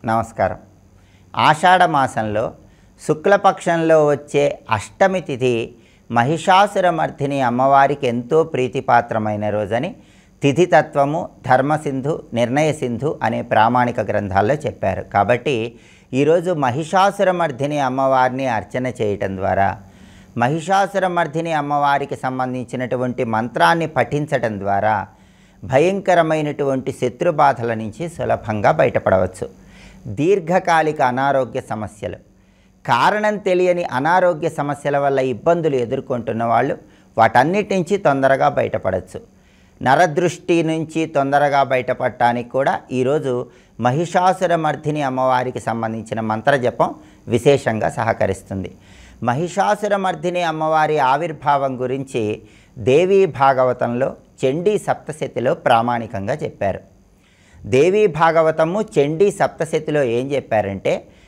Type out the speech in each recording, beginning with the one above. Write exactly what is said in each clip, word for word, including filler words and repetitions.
నమస్కారం. ఆషాఢ మాసంలో శుక్లపక్షంలో వచ్చే అష్టమి తిథి మహిషాసురమర్ధిని అమ్మవారికి ఎంతో ప్రీతిపాత్రమైన రోజని తిథి తత్వము ధర్మసింధు నిర్ణయ సింధు అనే ప్రామాణిక గ్రంథాల్లో చెప్పారు. కాబట్టి ఈరోజు మహిషాసురమర్ధిని అమ్మవారిని అర్చన చేయటం ద్వారా మహిషాసురమర్ధిని అమ్మవారికి సంబంధించినటువంటి మంత్రాన్ని పఠించటం ద్వారా భయంకరమైనటువంటి శత్రుబాధల నుంచి సులభంగా బయటపడవచ్చు. దీర్ఘకాలిక అనారోగ్య సమస్యలు, కారణం తెలియని అనారోగ్య సమస్యల వల్ల ఇబ్బందులు ఎదుర్కొంటున్న వాళ్ళు వాటన్నిటి నుంచి తొందరగా బయటపడవచ్చు. నరదృష్టి నుంచి తొందరగా బయటపడటానికి కూడా ఈరోజు మహిషాసురమర్ధిని అమ్మవారికి సంబంధించిన మంత్రజపం విశేషంగా సహకరిస్తుంది. మహిషాసురమర్ధిని అమ్మవారి ఆవిర్భావం గురించి దేవీ భాగవతంలో చండీ సప్తశతిలో ప్రామాణికంగా చెప్పారు. దేవీ భాగవతము చండీ సప్తశతిలో ఏం చెప్పారంటే,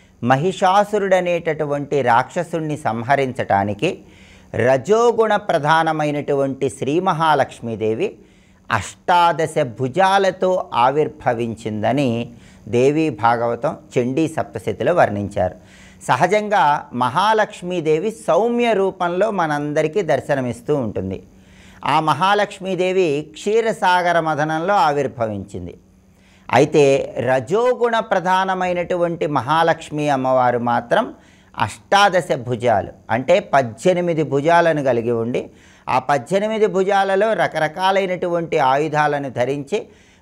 మహిషాసురుడనేటటువంటి రాక్షసుణ్ణి సంహరించటానికి రజోగుణ ప్రధానమైనటువంటి శ్రీ మహాలక్ష్మీదేవి అష్టాదశ భుజాలతో ఆవిర్భవించిందని దేవీ భాగవతం చండీ సప్తశతిలో వర్ణించారు. సహజంగా మహాలక్ష్మీదేవి సౌమ్య రూపంలో మనందరికీ దర్శనమిస్తూ ఉంటుంది. ఆ మహాలక్ష్మీదేవి క్షీరసాగర మథనంలో ఆవిర్భవించింది. అయితే రజోగుణ ప్రధానమైనటువంటి మహాలక్ష్మి అమ్మవారు మాత్రం అష్టాదశ భుజాలు అంటే పద్దెనిమిది భుజాలను కలిగి ఉండి ఆ పద్దెనిమిది భుజాలలో రకరకాలైనటువంటి ఆయుధాలను ధరించి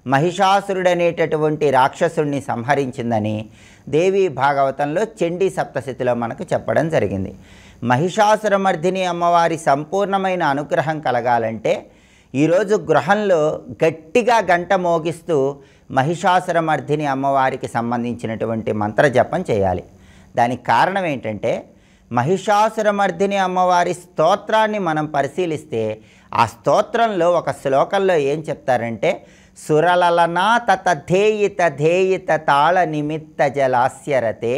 మహిషాసురుడనేటటువంటి రాక్షసుణ్ణి సంహరించిందని దేవీ భాగవతంలో చండీ సప్తశతిలో మనకు చెప్పడం జరిగింది. మహిషాసురమర్ధిని అమ్మవారి సంపూర్ణమైన అనుగ్రహం కలగాలంటే ఈరోజు గృహంలో గట్టిగా గంట మోగిస్తూ మహిషాసురమర్ధిని అమ్మవారికి సంబంధించినటువంటి మంత్రజపం చేయాలి. దానికి కారణం ఏంటంటే, మహిషాసురమర్ధిని అమ్మవారి స్తోత్రాన్ని మనం పరిశీలిస్తే ఆ స్తోత్రంలో ఒక శ్లోకంలో ఏం చెప్తారంటే, సురలలనా తత ధేయిత ధేయిత తాళ నిమిత్త జలాస్యరతే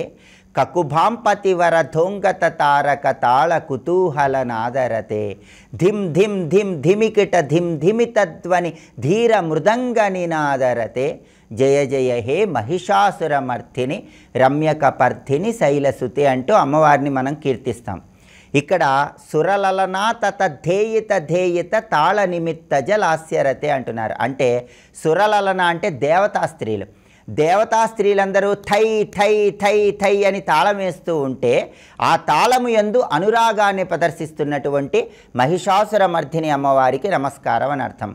కకుభాంపతివర ధోంగత తారక తాళ కుతూహల నాదరతే ధిం ధిం ధిం ధిమికిట ధిం ధిమితధ్వని ధీర మృదంగ నినాదరతే జయ జయ హే మహిషాసురమర్ధిని రమ్యకపర్ధిని శైలసుతే అంటూ అమ్మవారిని మనం కీర్తిస్తాం. ఇక్కడ సురలలనా తత ధేయిత ధేయిత తాళ నిమిత్త జలాస్యరతే అంటున్నారు. అంటే సురలలన అంటే దేవతా స్త్రీలు. దేవతా స్త్రీలందరూ థై థై థై థై అని తాళం వేస్తూ ఉంటే ఆ తాళము యందు అనురాగాన్ని ప్రదర్శిస్తున్నటువంటి మహిషాసురమర్ధిని అమ్మవారికి నమస్కారం అని అర్థం.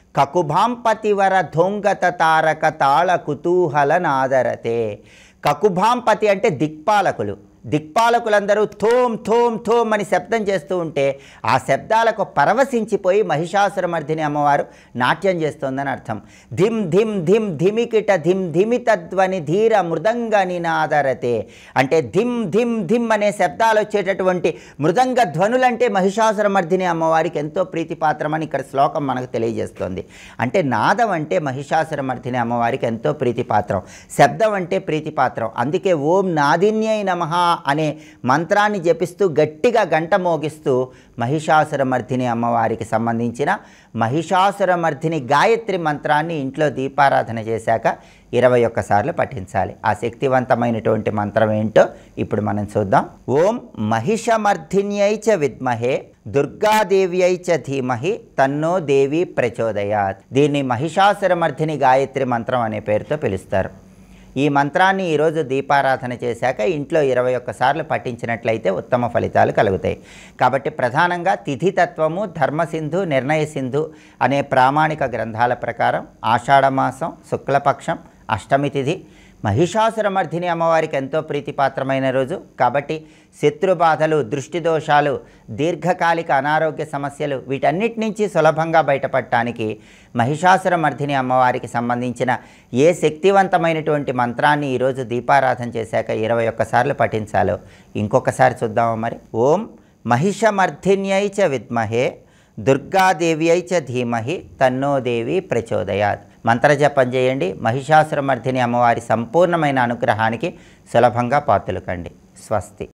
కకుభాంపతివర ధోంగత తారక తాళ కుతూహల నాదరతే. కకుభాంపతి అంటే దిక్పాలకులు. దిక్పాలకులందరూ థోం థోం థోం అని శబ్దం చేస్తూ ఉంటే ఆ శబ్దాలకు పరవశించిపోయి మహిషాసురమర్ధిని అమ్మవారు నాట్యం చేస్తోందని అర్థం. ధిం ధిం ధిం ధిమికిట ధిం ధిమితధ్వని ధీర మృదంగ నినాదరతే అంటే ధిం ధిం ధిం అనే శబ్దాలు వచ్చేటటువంటి మృదంగ ధ్వనులంటే మహిషాసురమర్ధిని అమ్మవారికి ఎంతో ప్రీతిపాత్రమని ఇక్కడ శ్లోకం మనకు తెలియజేస్తోంది. అంటే నాదం అంటే మహిషాసురమర్ధిని అమ్మవారికి ఎంతో ప్రీతిపాత్రం, శబ్దం అంటే ప్రీతిపాత్రం. అందుకే ఓం నాదిన్యై నమః అనే మంత్రాన్ని జపిస్తూ గట్టిగా గంట మోగిస్తూ మహిషాసురమర్ధిని అమ్మవారికి సంబంధించిన మహిషాసురమర్ధిని గాయత్రి మంత్రాన్ని ఇంట్లో దీపారాధన చేశాక ఇరవై ఒక్కసార్లు పఠించాలి. ఆ శక్తివంతమైనటువంటి మంత్రం ఏంటో ఇప్పుడు మనం చూద్దాం. ఓం మహిషమర్ధిన్యై చ విద్మహే దుర్గాదేవ్యై చ ధీమహి తన్నో దేవి ప్రచోదయాత్. దీన్ని మహిషాసురమర్ధిని గాయత్రి మంత్రం అనే పేరుతో పిలుస్తారు. ఈ మంత్రాన్ని ఈరోజు దీపారాధన చేశాక ఇంట్లో ఇరవై ఒక్కసార్లు పఠించినట్లయితే ఉత్తమ ఫలితాలు కలుగుతాయి. కాబట్టి ప్రధానంగా తిథితత్వము ధర్మసింధు నిర్ణయ సింధు అనే ప్రామాణిక గ్రంథాల ప్రకారం ఆషాఢమాసం శుక్లపక్షం అష్టమి తిథి మహిషాసురమర్ధిని అమ్మవారికి ఎంతో ప్రీతిపాత్రమైన రోజు. కాబట్టి శత్రుబాధలు, దృష్టి దోషాలు, దీర్ఘకాలిక అనారోగ్య సమస్యలు వీటన్నిటి నుంచి సులభంగా బయటపడటానికి మహిషాసురమర్ధిని అమ్మవారికి సంబంధించిన ఏ శక్తివంతమైనటువంటి మంత్రాన్ని ఈరోజు దీపారాధన చేశాక ఇరవై ఒక్కసార్లు పఠించాలో ఇంకొకసారి చూద్దామా మరి. ఓం మహిషమర్ధిన్యై చ విద్మహే దుర్గాదేవ్యై చ ధీమహి తన్నో దేవి ప్రచోదయాత్. మంత్రజపం చేయండి. మహిషాసురమర్ధిని అమ్మవారి సంపూర్ణమైన అనుగ్రహానికి సులభంగా పాత్రలు కండి. స్వస్తి.